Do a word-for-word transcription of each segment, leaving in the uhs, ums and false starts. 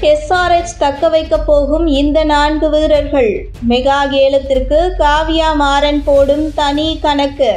SRH தக்க வைக்க போகும் இந்த நான்கு வீரர்கள். மெகா ஏலத்திற்கு காவ்யா மாறன் போடும் தனி கணக்கு.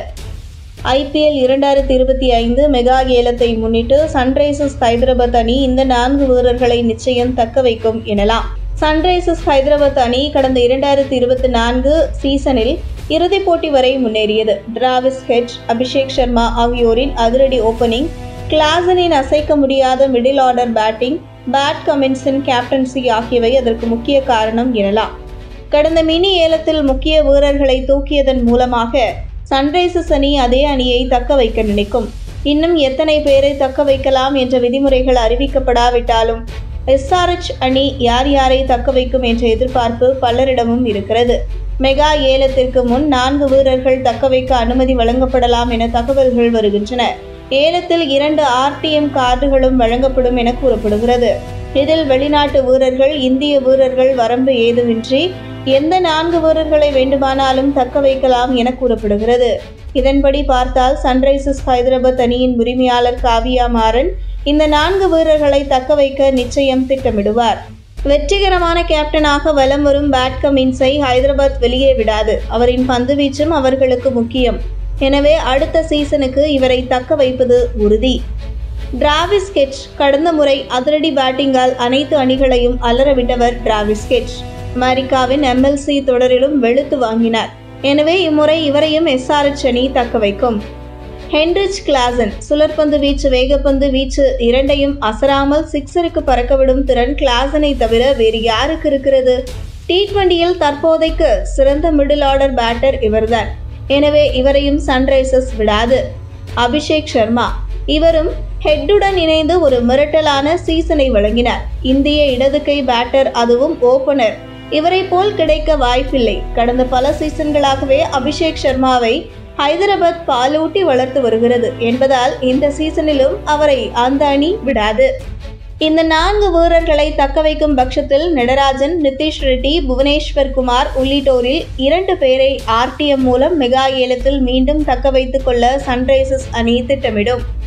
ஐபிஎல் இரண்டாயிரத்தி இருபத்தி ஐந்து மெகா ஏலத்தை முன்னிட்டு சன்ரைசர்ஸ் ஹைதராபாத் அணி இந்த நான்கு வீரர்களை நிச்சயம் தக்க வைக்கும் எனலாம். சன்ரைசர்ஸ் ஹைதராபாத் அணி கடந்த இரண்டாயிரத்தி இருபத்தி நான்கு சீசனில் இறுதிப் போட்டி வரை முன்னேறியது. டிராவிஸ் ஹெட், அபிஷேக் சர்மா ஆகியோரின் அதிரடி ஓபனிங், கிளாசனின் அசைக்க முடியாத மிடில் ஆர்டர் பேட்டிங், பேட் கமின்ஸின் கேப்டன்சி ஆகியவை அதற்கு முக்கிய காரணம் எனலாம். கடந்த மினி ஏலத்தில் முக்கிய வீரர்களை தூக்கியதன் மூலமாக சன்ரைசர்ஸ் அணி அதே அணியை தக்க வைக்க நினைக்கும். இன்னும் எத்தனை பேரை தக்க வைக்கலாம் என்ற விதிமுறைகள் அறிவிக்கப்படாவிட்டாலும் எஸ்ஆர்எச் அணி யார் யாரை தக்க வைக்கும் என்ற எதிர்பார்ப்பு பலரிடமும் இருக்கிறது. மெகா ஏலத்திற்கு முன் நான்கு வீரர்கள் தக்க வைக்க அனுமதி வழங்கப்படலாம் என தகவல்கள் வருகின்றன. ஏலத்தில் இரண்டு ஆர்டிஎம் கார்டுகளும் வழங்கப்படும் என கூறப்படுகிறது. இதில் வெளிநாட்டு வீரர்கள், இந்திய வீரர்கள் வரம்பு ஏதுமின்றி எந்த நான்கு வீரர்களை வேண்டுமானாலும் தக்க வைக்கலாம் என கூறப்படுகிறது. இதன்படி பார்த்தால் சன்ரைசர்ஸ் ஹைதராபாத் அணியின் உரிமையாளர் காவ்யா மாறன் இந்த நான்கு வீரர்களை தக்க வைக்க நிச்சயம் திட்டமிடுவார். வெற்றிகரமான கேப்டனாக வலம் வரும் பேட் கமின்ஸை ஹைதராபாத் வெளியே விடாது. அவரின் பந்துவீச்சும் அவர்களுக்கு முக்கியம். எனவே அடுத்த சீசனுக்கு இவரை தக்க வைப்பது உறுதி. டிராவிஸ் ஹெட் கடந்த முறை அதிரடி பேட்டிங்கால் அனைத்து அணிகளையும் அலறவிட்டவர் டிராவிஸ் ஹெட். அமெரிக்காவின் எம்எல்சி தொடரிலும் வெளுத்து வாங்கினார். எனவே இம்முறை இவரையும் எஸ்ஆர்எச் அணி தக்க வைக்கும். ஹென்ரிச் கிளாசன் சுழற்பந்து வீச்சு, வேகப்பந்து வீச்சு இரண்டையும் அசராமல் சிக்ஸருக்கு பறக்கவிடும் திறன் கிளாசனை தவிர வேறு யாருக்கு இருக்கிறது? டி டுவெண்டியில் தற்போதைக்கு சிறந்த மிடில் ஆர்டர் பேட்டர் இவர்தான். எனவே இவரையும் சன்ரைசர்ஸ் விடாது. அபிஷேக் சர்மா இவரும் ஹெட்டுடன் இணைந்து ஒரு மிரட்டலான சீசனை வழங்கினார். இந்திய இடது கை பேட்டர், அதுவும் ஓபனர். இவரை போல் கிடைக்க வாய்ப்பில்லை. கடந்த பல சீசன்களாகவே அபிஷேக் சர்மாவை ஹைதராபாத் பாலூட்டி வளர்த்து வருகிறது என்பதால் இந்த சீசனிலும் அவரை அந்த அணி விடாது. இந்த நான்கு வீரர்களை தக்க வைக்கும் பட்சத்தில் நடராஜன், நிதிஷ் ரெட்டி, புவனேஸ்வர் குமார் உள்ளிட்டோரில் இரண்டு பேரை ஆர்டிஎம் மூலம் மெகா ஏலத்தில் மீண்டும் தக்க வைத்துக் கொள்ள சன்ரைசர்ஸ் அணி திட்டமிடும்.